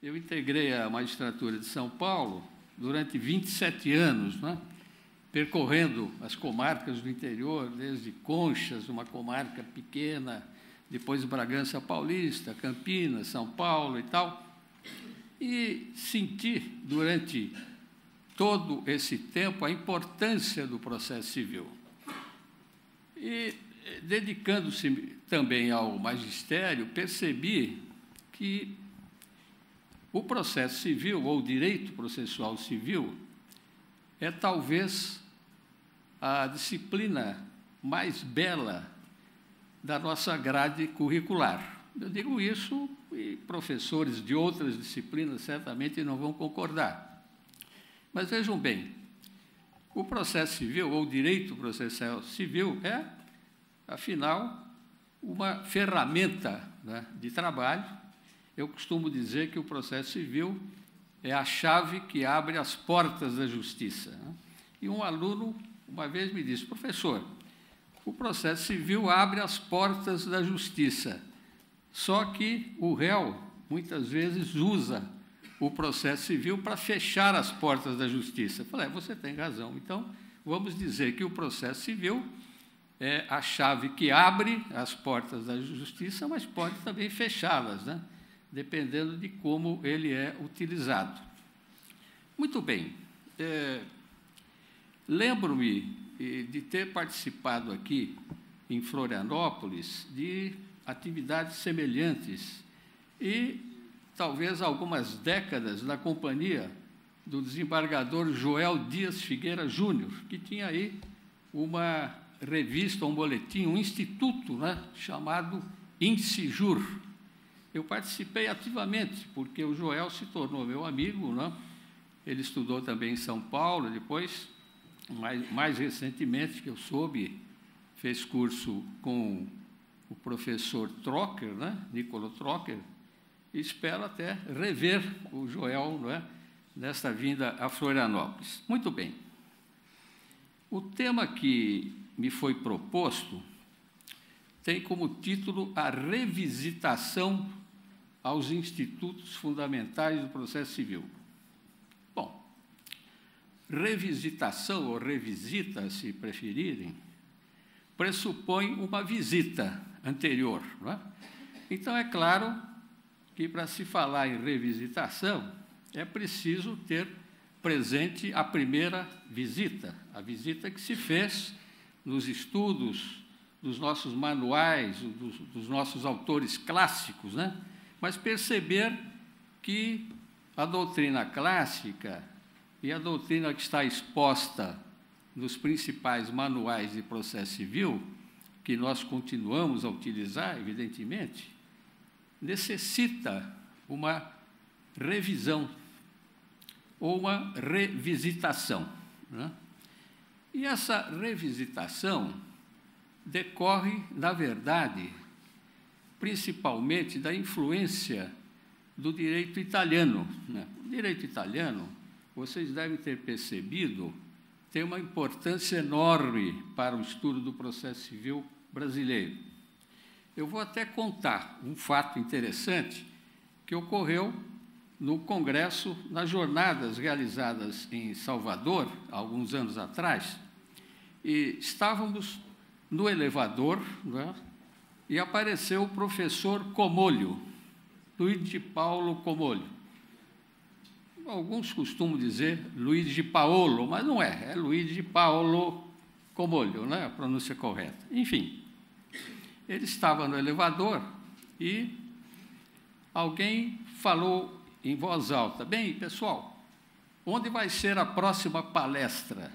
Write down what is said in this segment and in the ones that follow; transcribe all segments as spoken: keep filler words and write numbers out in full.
eu integrei a magistratura de São Paulo durante vinte e sete anos, né? Percorrendo as comarcas do interior, desde Conchas, uma comarca pequena, depois Bragança Paulista, Campinas, São Paulo e tal, e senti, durante todo esse tempo, a importância do processo civil. E, dedicando-se também ao magistério, percebi que o processo civil, ou o direito processual civil, é talvez a disciplina mais bela da nossa grade curricular. Eu digo isso e professores de outras disciplinas certamente não vão concordar. Mas vejam bem, o processo civil, ou o direito processual civil, é, afinal, uma ferramenta, né, de trabalho. Eu costumo dizer que o processo civil é a chave que abre as portas da justiça, né? E um aluno, uma vez, me disse: professor, o processo civil abre as portas da justiça, só que o réu, muitas vezes, usa o processo civil para fechar as portas da justiça. Eu falei: é, você tem razão. Então, vamos dizer que o processo civil é a chave que abre as portas da justiça, mas pode também fechá-las, né? Dependendo de como ele é utilizado. Muito bem. É, lembro-me de ter participado aqui, em Florianópolis, de atividades semelhantes e, talvez, algumas décadas na companhia do desembargador Joel Dias Figueira Júnior, que tinha aí uma revista, um boletim, um instituto, né, chamado INSIJUR. Eu participei ativamente, porque o Joel se tornou meu amigo, né? Ele estudou também em São Paulo, depois, mais, mais recentemente, que eu soube, fez curso com o professor Trocker, né? Nicolau Trocker, e espero até rever o Joel, não é? Nesta vinda a Florianópolis. Muito bem. O tema que me foi proposto tem como título a revisitação aos institutos fundamentais do processo civil. Bom, revisitação ou revisita, se preferirem, pressupõe uma visita anterior, não é? Então, é claro que, para se falar em revisitação, é preciso ter presente a primeira visita, a visita que se fez nos estudos dos nossos manuais, dos, dos nossos autores clássicos, né? Mas perceber que a doutrina clássica e a doutrina que está exposta nos principais manuais de processo civil, que nós continuamos a utilizar, evidentemente, necessita uma revisão ou uma revisitação, né? E essa revisitação decorre, na verdade, principalmente da influência do direito italiano, né? O direito italiano, vocês devem ter percebido, tem uma importância enorme para o estudo do processo civil brasileiro. Eu vou até contar um fato interessante que ocorreu no Congresso, nas jornadas realizadas em Salvador, alguns anos atrás, e estávamos no elevador, né, e apareceu o professor Comolho, Luiz de Paulo Comolho. Alguns costumam dizer Luiz de Paolo, mas não é, é Luiz de Paulo Comolho, né, a pronúncia correta. Enfim, ele estava no elevador e alguém falou em voz alta: bem, pessoal, onde vai ser a próxima palestra?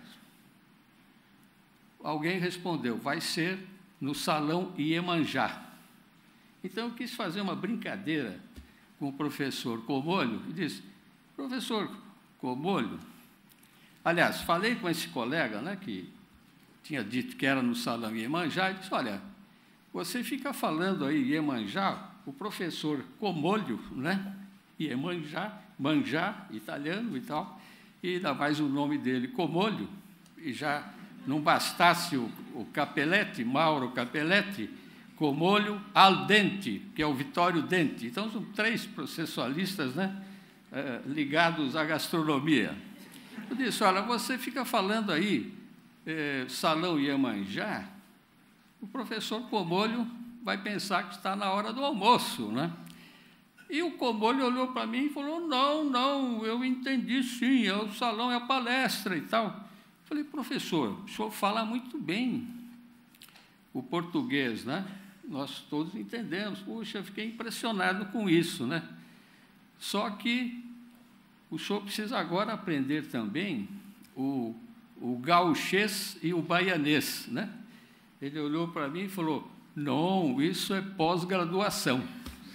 Alguém respondeu: vai ser no Salão Iemanjá. Então, eu quis fazer uma brincadeira com o professor Comolho e disse: professor Comolho, aliás, falei com esse colega, né, que tinha dito que era no Salão Iemanjá, e disse: olha, você fica falando aí Iemanjá, o professor Comolho, né, Iemanjá, manjá, italiano e tal, e ainda mais o nome dele, Comolho, e já não bastasse o, o Capelletti, Mauro Capelletti, Comolho al dente, que é o Vitório Dente. Então, são três processualistas, né, eh, ligados à gastronomia. Eu disse, olha, você fica falando aí, eh, Salão Iemanjá, o professor Comolho vai pensar que está na hora do almoço, né? E o Comolho olhou para mim e falou, não, não, eu entendi sim, é o salão, é a palestra e tal. Falei, professor, o senhor fala muito bem o português, né? Nós todos entendemos. Puxa, eu fiquei impressionado com isso, né? Só que o senhor precisa agora aprender também o, o gauchês e o baianês, né? Ele olhou para mim e falou, não, isso é pós-graduação.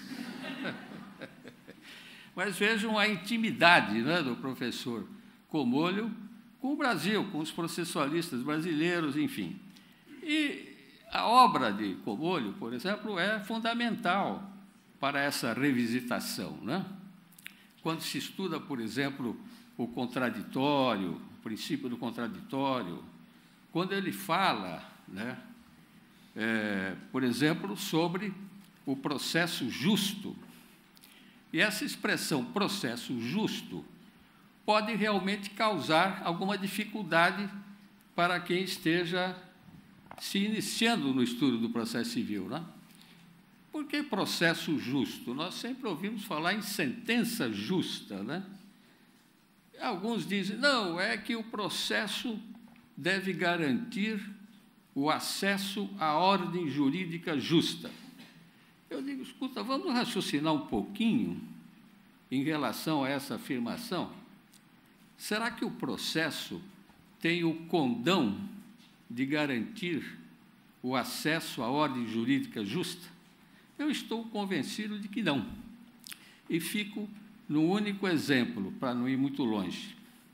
Mas vejam a intimidade, né, do professor Comolho com o Brasil, com os processualistas brasileiros, enfim. E a obra de Comolho, por exemplo, é fundamental para essa revisitação, né? Quando se estuda, por exemplo, o contraditório, o princípio do contraditório, quando ele fala, né, é, por exemplo, sobre o processo justo, e essa expressão processo justo pode realmente causar alguma dificuldade para quem esteja se iniciando no estudo do processo civil, né? Por que processo justo? Nós sempre ouvimos falar em sentença justa, né? Alguns dizem, não, é que o processo deve garantir o acesso à ordem jurídica justa. Eu digo, escuta, vamos raciocinar um pouquinho em relação a essa afirmação. Será que o processo tem o condão de garantir o acesso à ordem jurídica justa? Eu estou convencido de que não. E fico no único exemplo, para não ir muito longe.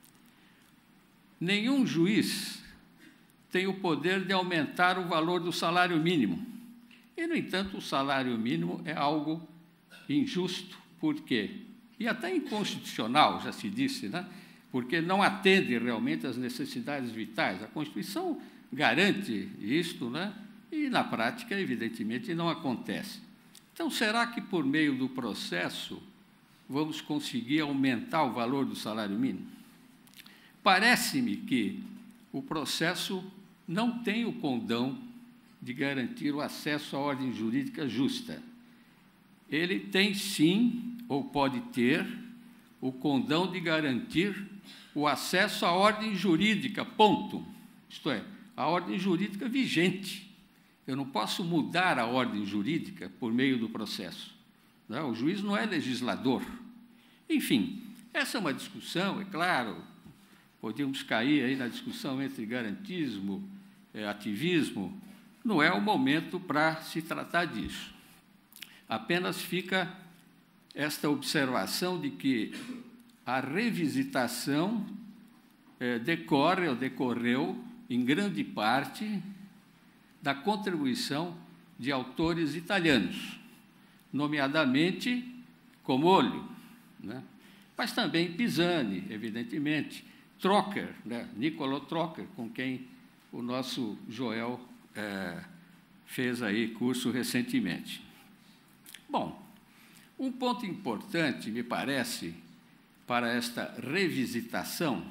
Nenhum juiz tem o poder de aumentar o valor do salário mínimo. E, no entanto, o salário mínimo é algo injusto, por quê? E até inconstitucional, já se disse, né? Porque não atende realmente às necessidades vitais. A Constituição garante isto, né? E, na prática, evidentemente, não acontece. Então, será que, por meio do processo, vamos conseguir aumentar o valor do salário mínimo? Parece-me que o processo não tem o condão de garantir o acesso à ordem jurídica justa. Ele tem, sim, ou pode ter, o condão de garantir o acesso à ordem jurídica, ponto. Isto é, a ordem jurídica vigente. Eu não posso mudar a ordem jurídica por meio do processo. Não, o juiz não é legislador. Enfim, essa é uma discussão, é claro, podemos cair aí na discussão entre garantismo, é, ativismo. Não é o momento para se tratar disso. Apenas fica esta observação de que a revisitação eh, decorre ou decorreu, em grande parte, da contribuição de autores italianos, nomeadamente Comolho, né? Mas também Pisani, evidentemente, Trocker, né? Niccolo Trocker, com quem o nosso Joel É, fez aí curso recentemente. Bom, um ponto importante, me parece, para esta revisitação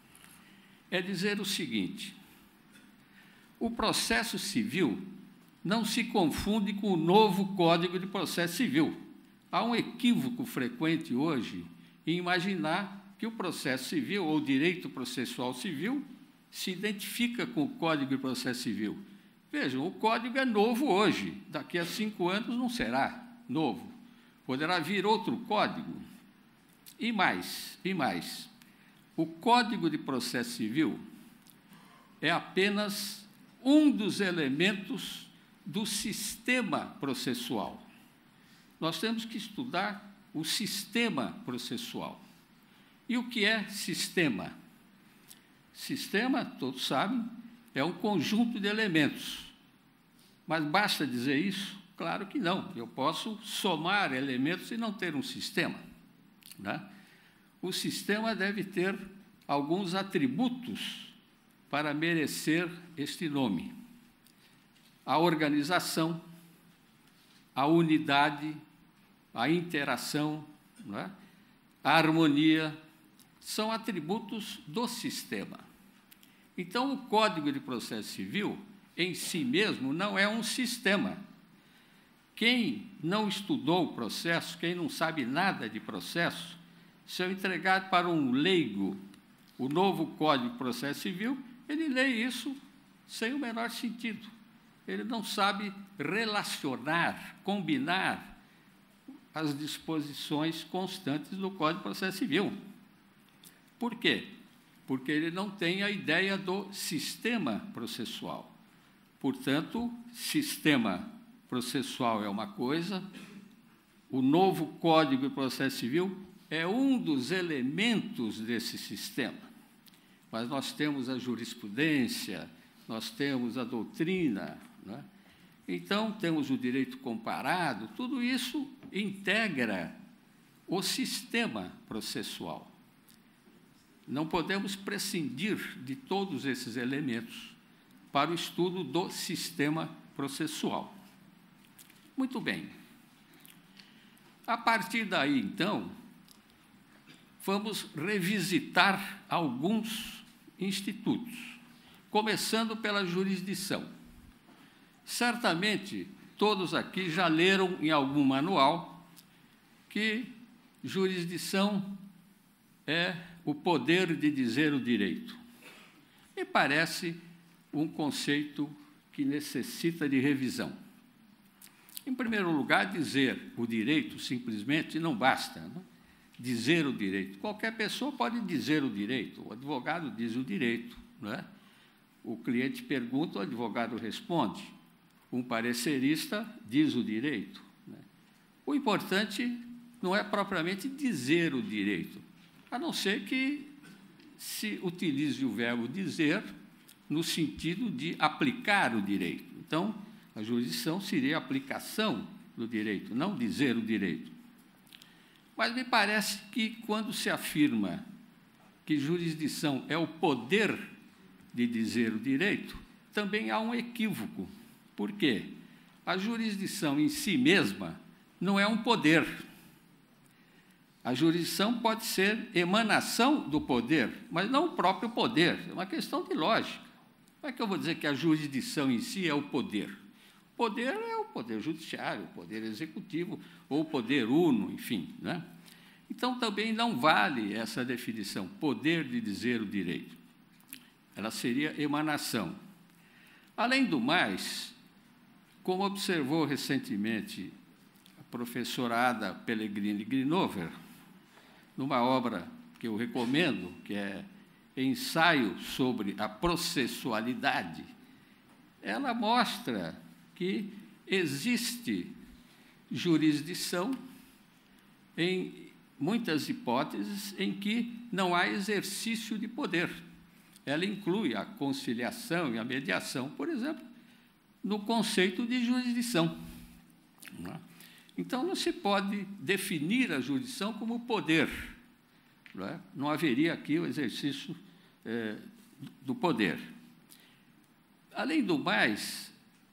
é dizer o seguinte: o processo civil não se confunde com o novo Código de Processo Civil. Há um equívoco frequente hoje em imaginar que o processo civil ou o direito processual civil se identifica com o Código de Processo Civil. Vejam, o Código é novo hoje, daqui a cinco anos não será novo. Poderá vir outro código. E mais, e mais, o Código de Processo Civil é apenas um dos elementos do sistema processual. Nós temos que estudar o sistema processual. E o que é sistema? Sistema, todos sabem, é um conjunto de elementos. Mas basta dizer isso? Claro que não. Eu posso somar elementos e não ter um sistema, né? O sistema deve ter alguns atributos para merecer este nome: a organização, a unidade, a interação, né? a harmonia, são atributos do sistema. Então, o Código de Processo Civil, em si mesmo, não é um sistema. Quem não estudou o processo, quem não sabe nada de processo, se eu entregar para um leigo o novo Código de Processo Civil, ele lê isso sem o menor sentido. Ele não sabe relacionar, combinar as disposições constantes do Código de Processo Civil. Por quê? Porque ele não tem a ideia do sistema processual. Portanto, sistema processual é uma coisa, o novo Código de Processo Civil é um dos elementos desse sistema. Mas nós temos a jurisprudência, nós temos a doutrina, né? Então, temos o direito comparado, tudo isso integra o sistema processual. Não podemos prescindir de todos esses elementos para o estudo do sistema processual. Muito bem. A partir daí, então, vamos revisitar alguns institutos, começando pela jurisdição. Certamente, todos aqui já leram em algum manual que jurisdição é o poder de dizer o direito. Me parece um conceito que necessita de revisão. Em primeiro lugar, dizer o direito simplesmente não basta, não? Dizer o direito. Qualquer pessoa pode dizer o direito, o advogado diz o direito, não é? O cliente pergunta, o advogado responde. Um parecerista diz o direito, né? O importante não é propriamente dizer o direito, a não ser que se utilize o verbo dizer no sentido de aplicar o direito. Então, a jurisdição seria a aplicação do direito, não dizer o direito. Mas me parece que, quando se afirma que jurisdição é o poder de dizer o direito, também há um equívoco. Por quê? A jurisdição em si mesma não é um poder. A jurisdição pode ser emanação do poder, mas não o próprio poder. É uma questão de lógica. Como é que eu vou dizer que a jurisdição em si é o poder? O poder é o poder judiciário, o poder executivo, ou o poder uno, enfim, né? Então, também não vale essa definição, poder de dizer o direito. Ela seria emanação. Além do mais, como observou recentemente a professora Ada Pellegrini Grinover, numa obra que eu recomendo, que é Ensaio sobre a Processualidade, ela mostra que existe jurisdição em muitas hipóteses em que não há exercício de poder. Ela inclui a conciliação e a mediação, por exemplo, no conceito de jurisdição. Então, não se pode definir a jurisdição como poder. Não é? Não haveria aqui o exercício é, do poder. Além do mais,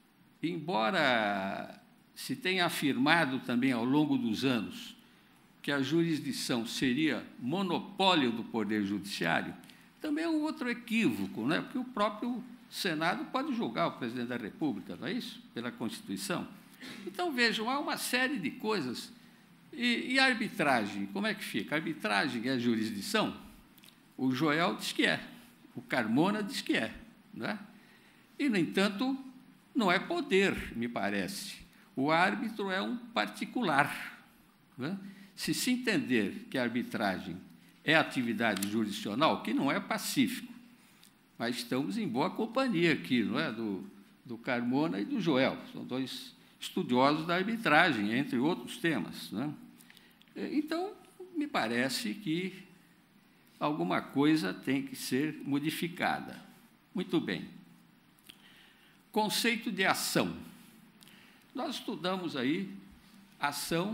embora se tenha afirmado também ao longo dos anos que a jurisdição seria monopólio do Poder Judiciário, também é um outro equívoco, né? Porque o próprio Senado pode julgar o presidente da República, não é isso? Pela Constituição. Então, vejam, há uma série de coisas. E, e a arbitragem, como é que fica? A arbitragem é jurisdição? O Joel diz que é, o Carmona diz que é, não é? E, no entanto, não é poder, me parece. O árbitro é um particular, não é? Se se entender que a arbitragem é atividade jurisdicional, que não é pacífico, mas estamos em boa companhia aqui, não é? Do, do Carmona e do Joel, são dois estudiosos da arbitragem, entre outros temas, não é? Então, me parece que alguma coisa tem que ser modificada. Muito bem. Conceito de ação. Nós estudamos aí ação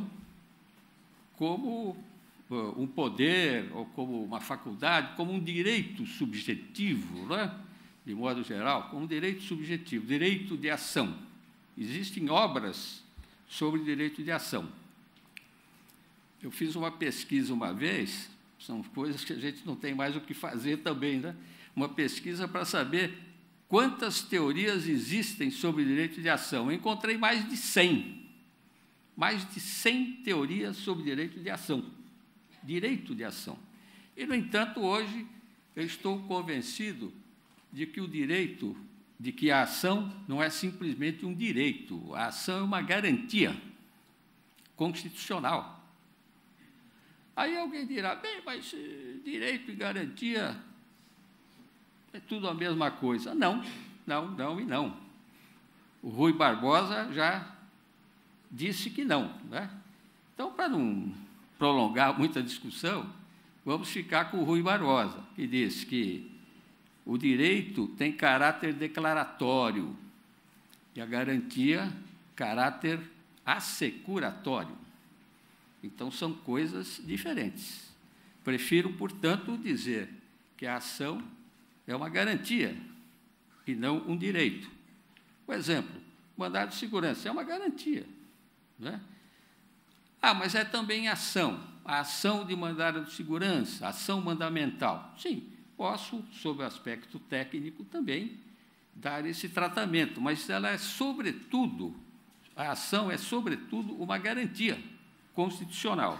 como uh, um poder, ou como uma faculdade, como um direito subjetivo, não é? De modo geral, como um direito subjetivo, direito de ação. Existem obras sobre direito de ação. eu fiz uma pesquisa uma vez, são coisas que a gente não tem mais o que fazer também, né? Uma pesquisa para saber quantas teorias existem sobre direito de ação. Eu encontrei mais de cem. Mais de cem teorias sobre direito de ação. Direito de ação. E, no entanto, hoje, eu estou convencido de que o direito, de que a ação não é simplesmente um direito, a ação é uma garantia constitucional. Aí alguém dirá, bem, mas direito e garantia é tudo a mesma coisa. Não, não, não e não. O Rui Barbosa já disse que não, né? Então, para não prolongar muita discussão, vamos ficar com o Rui Barbosa, que diz que o direito tem caráter declaratório e a garantia, caráter assecuratório. Então, são coisas diferentes. Prefiro, portanto, dizer que a ação é uma garantia e não um direito. Por exemplo, mandado de segurança é uma garantia, né? Ah, mas é também ação. A ação de mandado de segurança, ação mandamental. Sim, posso, sob o aspecto técnico, também dar esse tratamento, mas ela é, sobretudo, a ação é, sobretudo, uma garantia constitucional.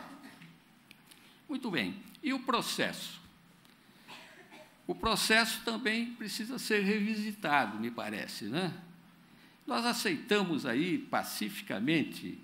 Muito bem. E o processo? O processo também precisa ser revisitado, me parece, né? Nós aceitamos aí, pacificamente,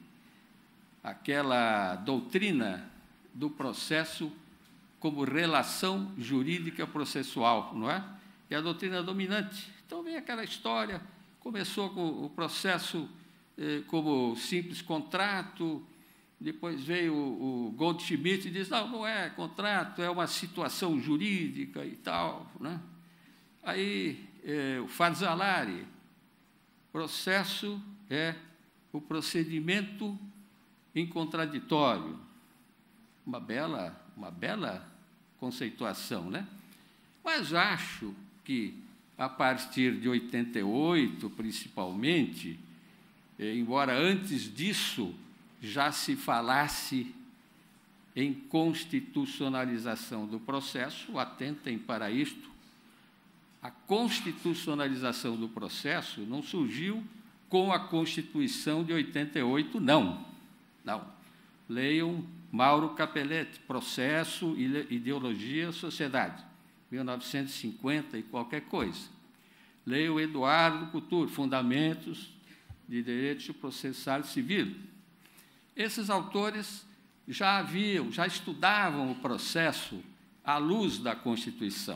aquela doutrina do processo como relação jurídica processual, não é? É a doutrina dominante. Então, vem aquela história, começou com o processo eh, como simples contrato, depois veio o, o Goldschmidt e disse, não, não é contrato, é uma situação jurídica e tal, né? Aí, eh, o Fazzolari, processo é o procedimento em contraditório. Uma bela, uma bela conceituação, né? Mas acho que, a partir de oitenta e oito, principalmente, eh, embora antes disso já se falasse em constitucionalização do processo, atentem para isto, a constitucionalização do processo não surgiu com a Constituição de oitenta e oito, não. Não. Leiam Mauro Capelletti, Processo, Ideologia e Sociedade, mil novecentos e cinquenta e qualquer coisa. Leiam Eduardo Couture, Fundamentos de Direito Processual Civil. Esses autores já haviam, já estudavam o processo à luz da Constituição.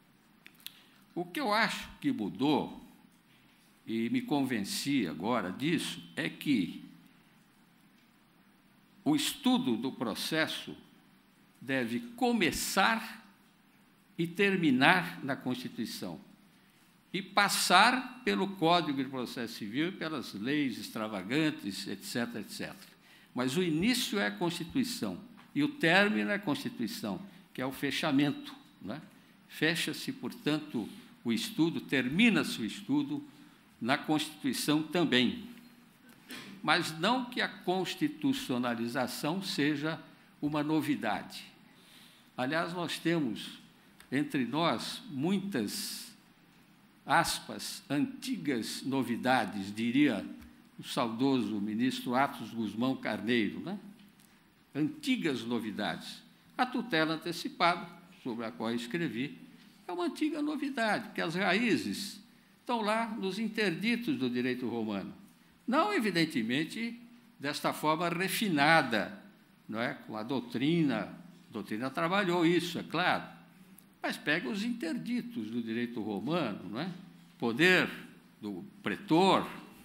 O que eu acho que mudou, e me convenci agora disso, é que o estudo do processo deve começar e terminar na Constituição, e passar pelo Código de Processo Civil e pelas leis extravagantes, etc, etcétera. Mas o início é a Constituição, e o término é a Constituição, que é o fechamento, né? Fecha-se, portanto, o estudo, termina-se o estudo na Constituição também. Mas não que a constitucionalização seja uma novidade. Aliás, nós temos entre nós muitas, aspas, antigas novidades, diria o saudoso ministro Atos Guzmão Carneiro, né? Antigas novidades. A tutela antecipada, sobre a qual eu escrevi, é uma antiga novidade, porque as raízes estão lá nos interditos do direito romano. Não, evidentemente, desta forma refinada, não é? Com a doutrina, a doutrina trabalhou isso, é claro, mas pega os interditos do direito romano, não é? Poder do pretor,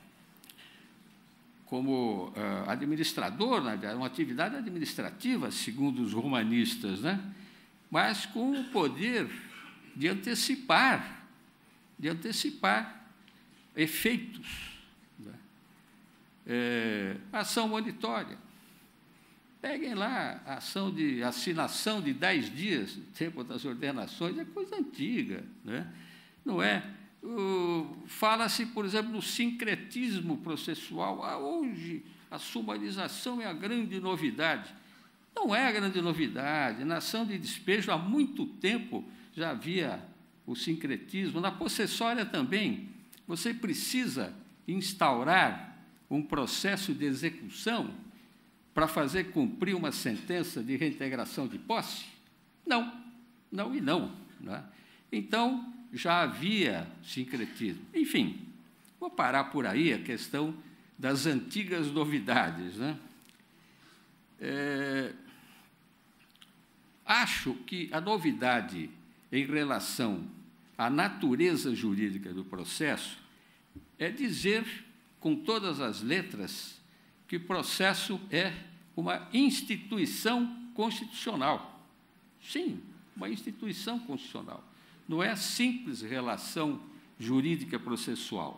como uh, administrador, né? Uma atividade administrativa, segundo os romanistas, né? Mas com o poder de antecipar, de antecipar efeitos. Né? É, ação monitória. Peguem lá a ação de assinação de dez dias, tempo das ordenações, é coisa antiga, né? Não é? Fala-se, por exemplo, no sincretismo processual. Ah, hoje, a sumarização é a grande novidade. Não é grande novidade. Na ação de despejo, há muito tempo já havia o sincretismo. Na possessória também, você precisa instaurar um processo de execução para fazer cumprir uma sentença de reintegração de posse? Não, não e não. Não é? Então, já havia sincretismo. Enfim, vou parar por aí a questão das antigas novidades. Né? É, acho que a novidade em relação à natureza jurídica do processo é dizer, com todas as letras, que o processo é uma instituição constitucional. Sim, uma instituição constitucional. Não é simples relação jurídica processual.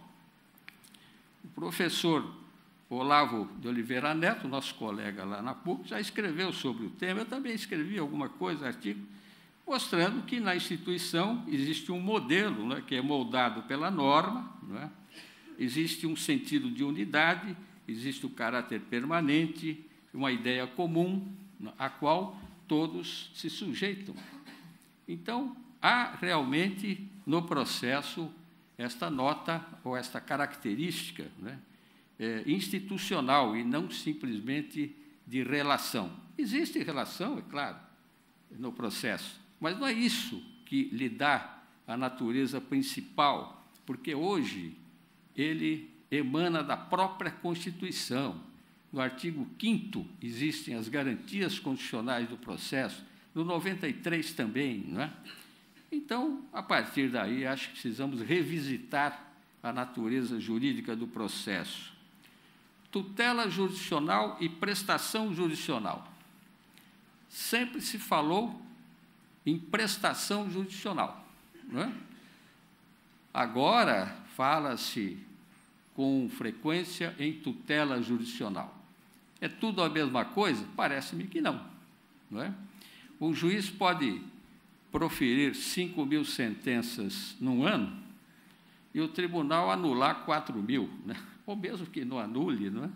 O professor Olavo de Oliveira Neto, nosso colega lá na P U C, já escreveu sobre o tema. Eu também escrevi alguma coisa, artigo, mostrando que na instituição existe um modelo, né, que é moldado pela norma, não é? Existe um sentido de unidade, existe o caráter permanente, uma ideia comum, a qual todos se sujeitam. Então, há realmente no processo esta nota ou esta característica, né, é, institucional e não simplesmente de relação. Existe relação, é claro, no processo, mas não é isso que lhe dá a natureza principal, porque hoje ele emana da própria Constituição. No artigo quinto existem as garantias constitucionais do processo, no noventa e três também, não é? Então, a partir daí, acho que precisamos revisitar a natureza jurídica do processo. Tutela jurisdicional e prestação jurisdicional. Sempre se falou em prestação jurisdicional, não é? Agora, fala-se com frequência em tutela jurisdicional. É tudo a mesma coisa? Parece-me que não, não é? O juiz pode proferir cinco mil sentenças num ano e o tribunal anular quatro mil, né? Ou mesmo que não anule, não é?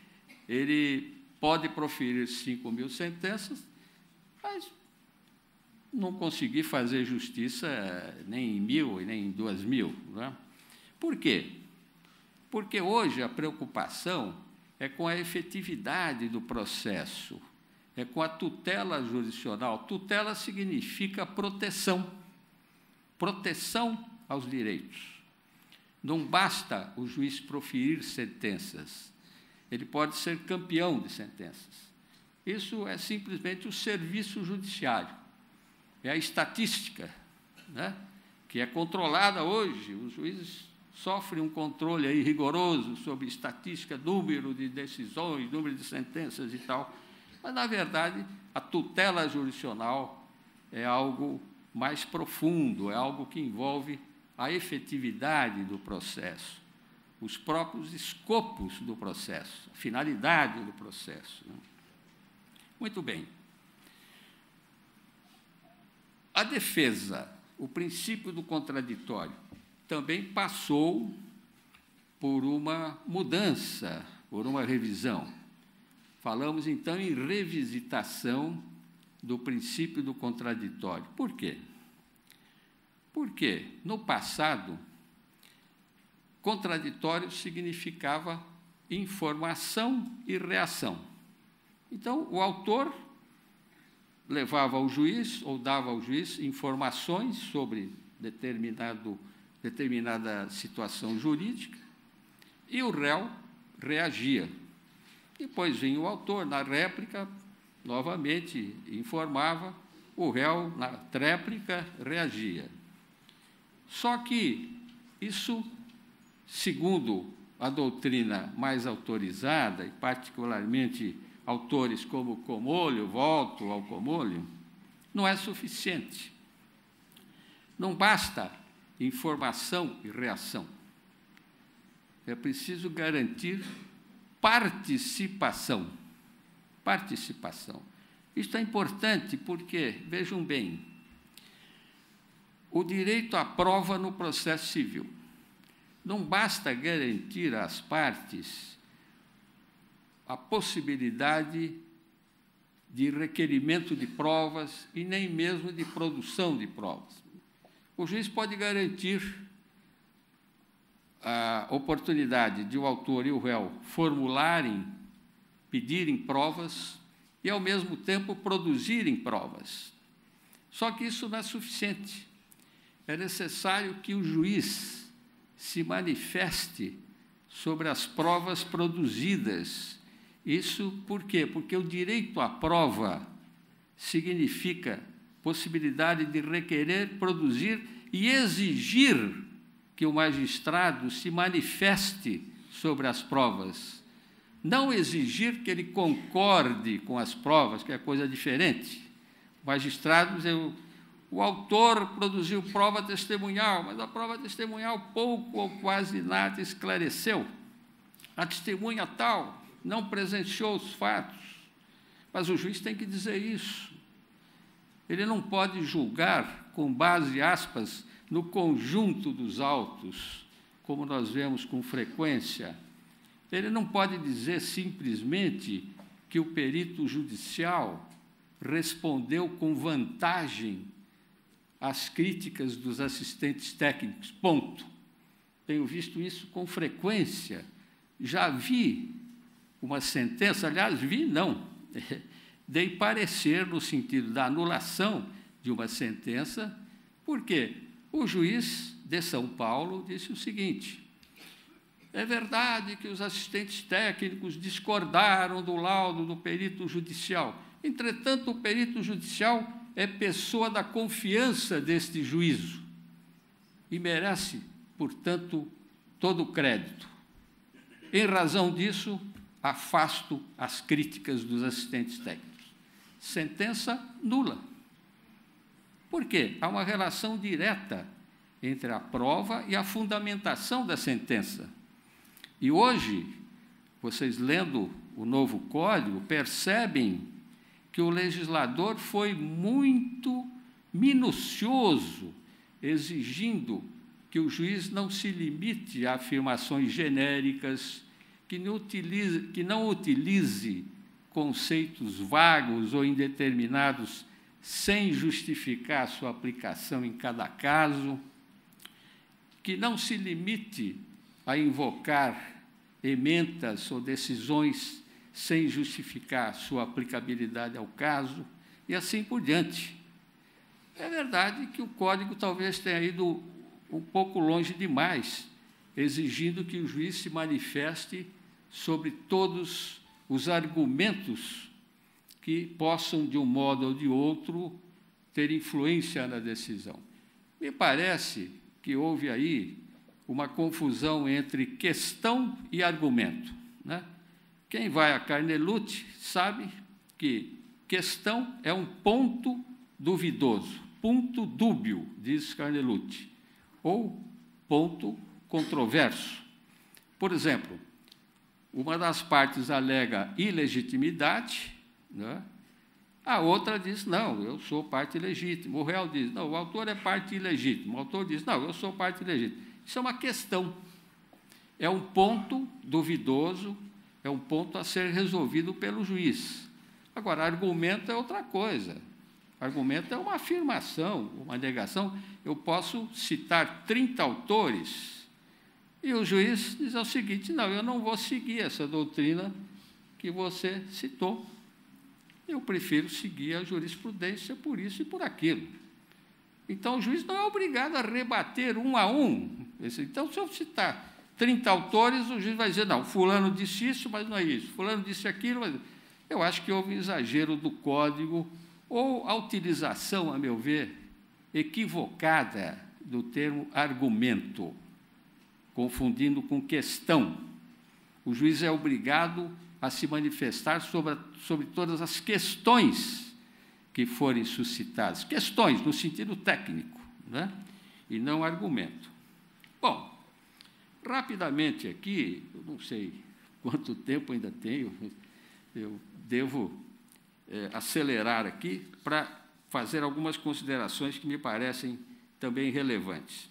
Ele pode proferir cinco mil sentenças, mas não conseguir fazer justiça nem em mil e nem em duas mil. Não é? Por quê? Porque hoje a preocupação é com a efetividade do processo, é com a tutela jurisdicional. Tutela significa proteção, proteção aos direitos. Não basta o juiz proferir sentenças, ele pode ser campeão de sentenças. Isso é simplesmente o serviço judiciário, é a estatística, né, que é controlada hoje. Os juízes sofrem um controle aí rigoroso sobre estatística, número de decisões, número de sentenças e tal. Mas, na verdade, a tutela jurisdicional é algo mais profundo, é algo que envolve a efetividade do processo, os próprios escopos do processo, a finalidade do processo. Muito bem. A defesa, o princípio do contraditório, também passou por uma mudança, por uma revisão. Falamos, então, em revisitação do princípio do contraditório. Por quê? Porque, no passado, contraditório significava informação e reação. Então, o autor levava ao juiz, ou dava ao juiz, informações sobre determinado, determinada situação jurídica, e o réu reagia. Depois vinha o autor, na réplica, novamente informava, o réu, na tréplica, reagia. Só que isso, segundo a doutrina mais autorizada, e particularmente autores como Comolho, volto ao Comolho, não é suficiente. Não basta informação e reação. É preciso garantir participação. Participação. Isto é importante porque, vejam bem, o direito à prova no processo civil. Não basta garantir às partes a possibilidade de requerimento de provas e nem mesmo de produção de provas. O juiz pode garantir a oportunidade de o autor e o réu formularem, pedirem provas e, ao mesmo tempo, produzirem provas. Só que isso não é suficiente. É necessário que o juiz se manifeste sobre as provas produzidas. Isso por quê? Porque o direito à prova significa possibilidade de requerer, produzir e exigir que o magistrado se manifeste sobre as provas. Não exigir que ele concorde com as provas, que é coisa diferente. O magistrado, eu, o autor produziu prova testemunhal, mas a prova testemunhal pouco ou quase nada esclareceu. A testemunha tal não presenciou os fatos, mas o juiz tem que dizer isso. Ele não pode julgar com base, aspas, no conjunto dos autos, como nós vemos com frequência. Ele não pode dizer simplesmente que o perito judicial respondeu com vantagem às críticas dos assistentes técnicos, ponto. Tenho visto isso com frequência. Já vi uma sentença, aliás, vi não, dei parecer no sentido da anulação de uma sentença, porque o juiz de São Paulo disse o seguinte: é verdade que os assistentes técnicos discordaram do laudo do perito judicial. Entretanto, o perito judicial é pessoa da confiança deste juízo e merece, portanto, todo o crédito. Em razão disso, afasto as críticas dos assistentes técnicos. Sentença nula. Por quê? Há uma relação direta entre a prova e a fundamentação da sentença. E hoje, vocês lendo o novo Código, percebem que o legislador foi muito minucioso, exigindo que o juiz não se limite a afirmações genéricas, que não utilize, que não utilize conceitos vagos ou indeterminados sem justificar a sua aplicação em cada caso, que não se limite a invocar emendas ou decisões sem justificar sua aplicabilidade ao caso, e assim por diante. É verdade que o Código talvez tenha ido um pouco longe demais, exigindo que o juiz se manifeste sobre todos os argumentos que possam, de um modo ou de outro, ter influência na decisão. Me parece que houve aí uma confusão entre questão e argumento, né? Quem vai a Carnelutti sabe que questão é um ponto duvidoso, ponto dúbio, diz Carnelutti, ou ponto controverso. Por exemplo, uma das partes alega ilegitimidade, né? A outra diz, não, eu sou parte legítima. O réu diz, não, o autor é parte ilegítima. O autor diz, não, eu sou parte legítima. Isso é uma questão. É um ponto duvidoso, é um ponto a ser resolvido pelo juiz. Agora, argumento é outra coisa. Argumento é uma afirmação, uma negação. Eu posso citar trinta autores e o juiz diz o seguinte, não, eu não vou seguir essa doutrina que você citou. Eu prefiro seguir a jurisprudência por isso e por aquilo. Então, o juiz não é obrigado a rebater um a um. Então, se eu citar trinta autores, o juiz vai dizer, não, fulano disse isso, mas não é isso. Fulano disse aquilo, mas... Eu acho que houve um exagero do Código ou a utilização, a meu ver, equivocada do termo argumento, confundindo com questão. O juiz é obrigado a se manifestar sobre, a, sobre todas as questões que forem suscitadas. Questões, no sentido técnico, né? E não argumento. Bom, rapidamente aqui, eu não sei quanto tempo ainda tenho, eu devo é, acelerar aqui para fazer algumas considerações que me parecem também relevantes.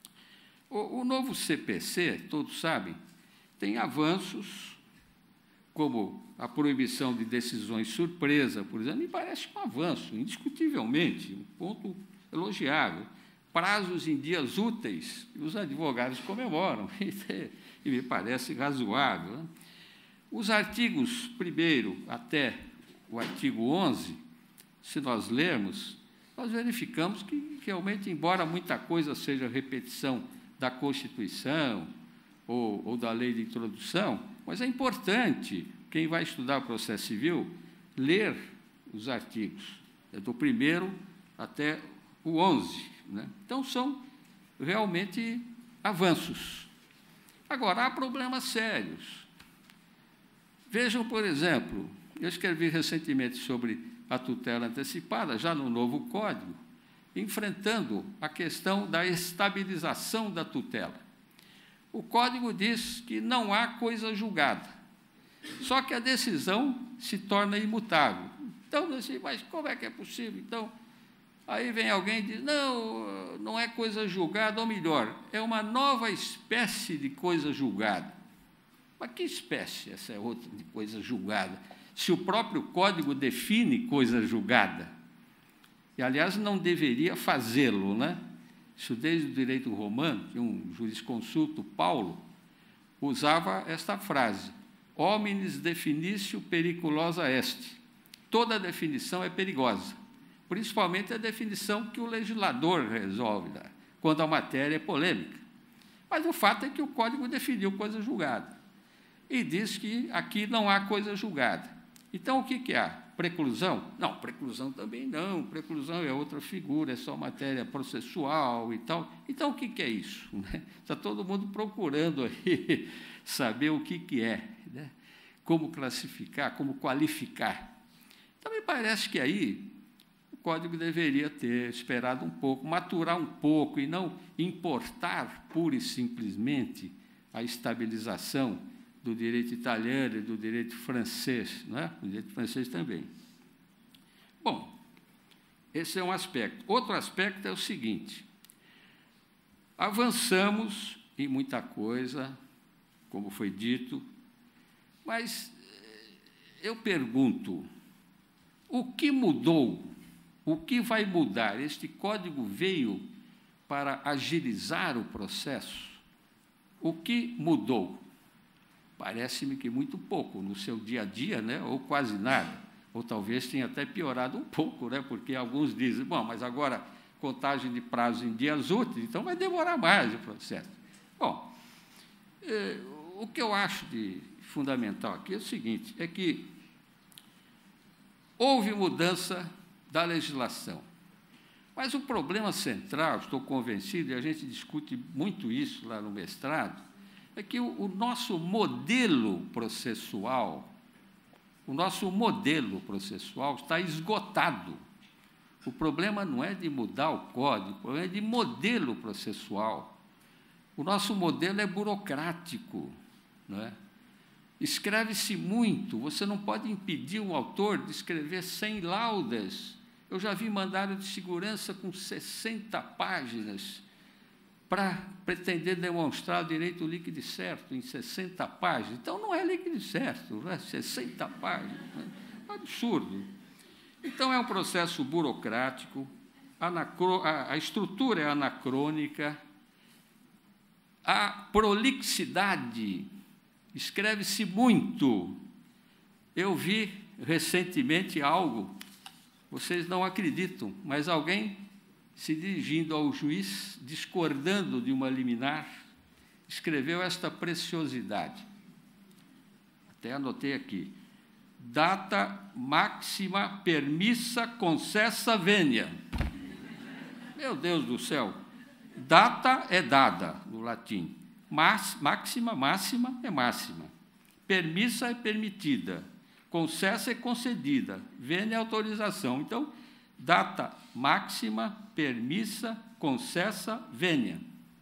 O, o novo C P C, todos sabem, tem avanços como a proibição de decisões surpresa, por exemplo, me parece um avanço, indiscutivelmente, um ponto elogiável. Prazos em dias úteis, os advogados comemoram, e me parece razoável, né? Os artigos primeiro até o artigo onze, se nós lermos, nós verificamos que, realmente, embora muita coisa seja repetição da Constituição ou, ou da lei de introdução, mas é importante, quem vai estudar o processo civil, ler os artigos, é do primeiro até o onze. Né? Então, são realmente avanços. Agora, há problemas sérios. Vejam, por exemplo, eu escrevi recentemente sobre a tutela antecipada, já no novo Código, enfrentando a questão da estabilização da tutela. O Código diz que não há coisa julgada, só que a decisão se torna imutável. Então, assim, mas como é que é possível? Então, aí vem alguém e diz, não, não é coisa julgada, ou melhor, é uma nova espécie de coisa julgada. Mas que espécie essa é outra de coisa julgada? Se o próprio Código define coisa julgada, e, aliás, não deveria fazê-lo, né? Isso desde o direito romano, que um jurisconsulto, Paulo, usava esta frase, homines definitio periculosa est. Toda definição é perigosa, principalmente a definição que o legislador resolve, né? Quando a matéria é polêmica. Mas o fato é que o Código definiu coisa julgada e diz que aqui não há coisa julgada. Então, o que, que há? Preclusão? Não, preclusão também não. Preclusão é outra figura, é só matéria processual e tal. Então, o que, que é isso? Está todo mundo procurando aí saber o que, que é, né? Como classificar, como qualificar. Então, me parece que aí o Código deveria ter esperado um pouco, maturar um pouco e não importar pura e simplesmente a estabilização do direito italiano e do direito francês, não é? O direito francês também. Bom, esse é um aspecto. Outro aspecto é o seguinte, avançamos em muita coisa, como foi dito, mas eu pergunto, o que mudou? O que vai mudar? Este código veio para agilizar o processo? O que mudou? Parece-me que muito pouco no seu dia a dia, né? Ou quase nada, ou talvez tenha até piorado um pouco, né? Porque alguns dizem, bom, mas agora contagem de prazo em dias úteis, então vai demorar mais o processo. Bom, eh, o que eu acho de fundamental aqui é o seguinte, é que houve mudança da legislação, mas o problema central, estou convencido, e a gente discute muito isso lá no mestrado, é que o, o nosso modelo processual, o nosso modelo processual está esgotado. O problema não é de mudar o código, o problema é de modelo processual. O nosso modelo é burocrático, não é? Escreve-se muito, você não pode impedir o autor de escrever cem laudas. Eu já vi mandado de segurança com sessenta páginas, para pretender demonstrar o direito líquido certo em sessenta páginas. Então, não é líquido certo, não é sessenta páginas. É um absurdo. Então, é um processo burocrático, anacro... a estrutura é anacrônica, a prolixidade, escreve-se muito. Eu vi recentemente algo, vocês não acreditam, mas alguém se dirigindo ao juiz, discordando de uma liminar, escreveu esta preciosidade. Até anotei aqui. Data máxima permissa concessa venia. Meu Deus do céu. Data é dada, no latim. Mas, máxima, máxima é máxima. Permissa é permitida. Concessa é concedida. Venia é autorização. Então, data máxima, permissa, concessa, venia.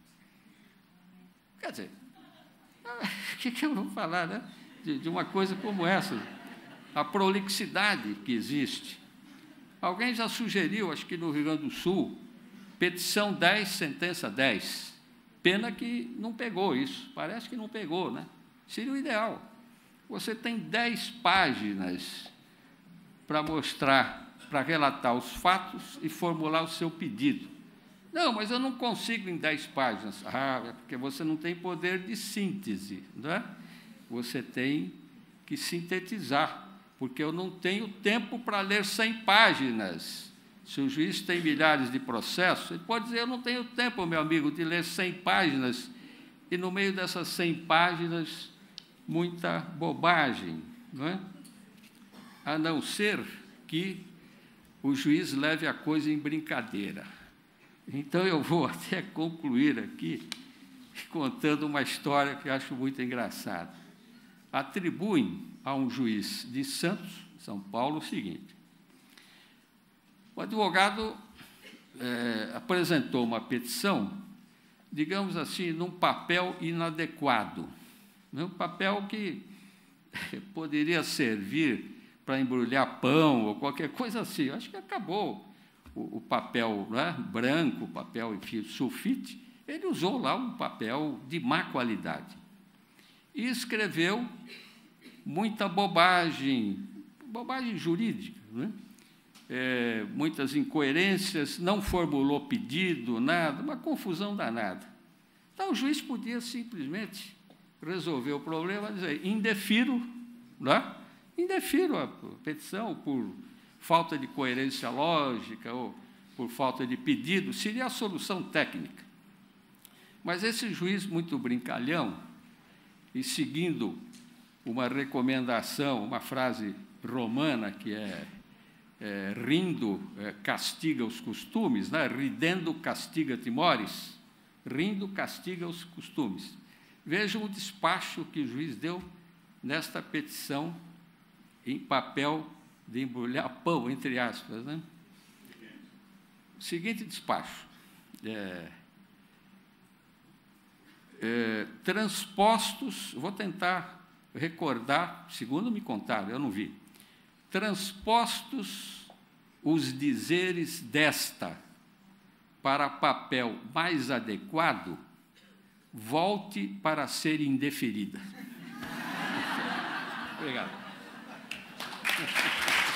Quer dizer, o que, que eu vou falar, né? de, de uma coisa como essa? A prolixidade que existe. Alguém já sugeriu, acho que no Rio Grande do Sul, petição dez, sentença dez. Pena que não pegou isso. Parece que não pegou, né? Seria o ideal. você tem dez páginas para mostrar, para relatar os fatos e formular o seu pedido. Não, mas eu não consigo em dez páginas. Ah, é porque você não tem poder de síntese, não é? Você tem que sintetizar, porque eu não tenho tempo para ler cem páginas. Se o juiz tem milhares de processos, ele pode dizer, eu não tenho tempo, meu amigo, de ler cem páginas, e no meio dessas cem páginas, muita bobagem, não é? A não ser que o juiz leve a coisa em brincadeira. Então, eu vou até concluir aqui contando uma história que eu acho muito engraçada. Atribuem a um juiz de Santos, São Paulo, o seguinte: o advogado é, apresentou uma petição, digamos assim, num papel inadequado, um papel que poderia servir para embrulhar pão ou qualquer coisa assim. Acho que acabou o, o papel, não é? Branco, papel, enfim, sulfite. Ele usou lá um papel de má qualidade e escreveu muita bobagem, bobagem jurídica, não é? É, muitas incoerências, não formulou pedido, nada, uma confusão danada. Então, o juiz podia simplesmente resolver o problema, dizer, indefiro, não é? Indefiro a petição por falta de coerência lógica ou por falta de pedido, seria a solução técnica. Mas esse juiz muito brincalhão, e seguindo uma recomendação, uma frase romana que é, é rindo é, castiga os costumes, né? Ridendo castiga timores, rindo castiga os costumes. Vejam o despacho que o juiz deu nesta petição em papel de embrulhar pão, entre aspas, né? O seguinte despacho: é, é, transpostos, vou tentar recordar, segundo me contaram, eu não vi, transpostos os dizeres desta para papel mais adequado, volte para ser indeferida. Obrigado.